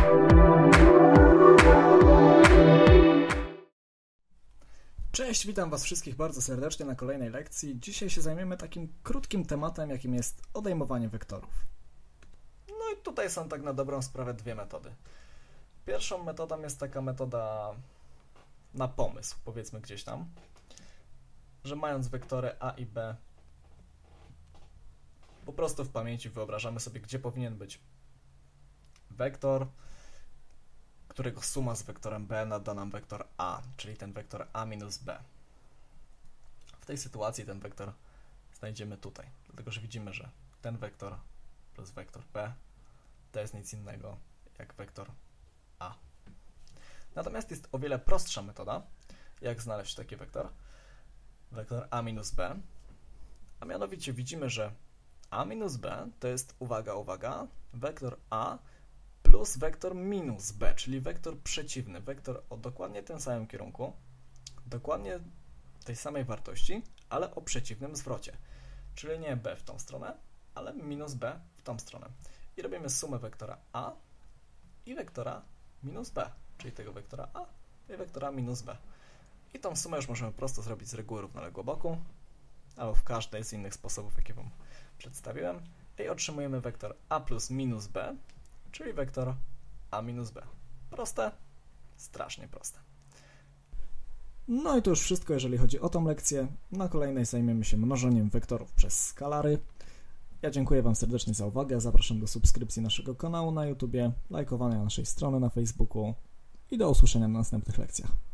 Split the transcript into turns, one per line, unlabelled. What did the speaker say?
Cześć, witam Was wszystkich bardzo serdecznie na kolejnej lekcji. Dzisiaj się zajmiemy takim krótkim tematem, jakim jest odejmowanie wektorów. No i tutaj są tak na dobrą sprawę dwie metody. Pierwszą metodą jest taka metoda na pomysł, powiedzmy gdzieś tam, że mając wektory a i b, po prostu w pamięci wyobrażamy sobie, gdzie powinien być wektor, którego suma z wektorem b nada nam wektor a, czyli ten wektor a minus b. W tej sytuacji ten wektor znajdziemy tutaj, dlatego że widzimy, że ten wektor plus wektor b to jest nic innego jak wektor a. Natomiast jest o wiele prostsza metoda, jak znaleźć taki wektor a minus b, a mianowicie widzimy, że a minus b to jest, uwaga, uwaga, wektor a plus wektor minus b, czyli wektor przeciwny, wektor o dokładnie tym samym kierunku, dokładnie tej samej wartości, ale o przeciwnym zwrocie, czyli nie b w tą stronę, ale minus b w tą stronę. I robimy sumę wektora a i wektora minus b, czyli tego wektora a i wektora minus b. I tą sumę już możemy prosto zrobić z reguły równoległoboku, albo w każdej z innych sposobów, jakie Wam przedstawiłem, i otrzymujemy wektor a plus minus b, czyli wektor a minus b. Proste? Strasznie proste. No i to już wszystko, jeżeli chodzi o tą lekcję. Na kolejnej zajmiemy się mnożeniem wektorów przez skalary. Ja dziękuję Wam serdecznie za uwagę, zapraszam do subskrypcji naszego kanału na YouTubie, lajkowania naszej strony na Facebooku i do usłyszenia na następnych lekcjach.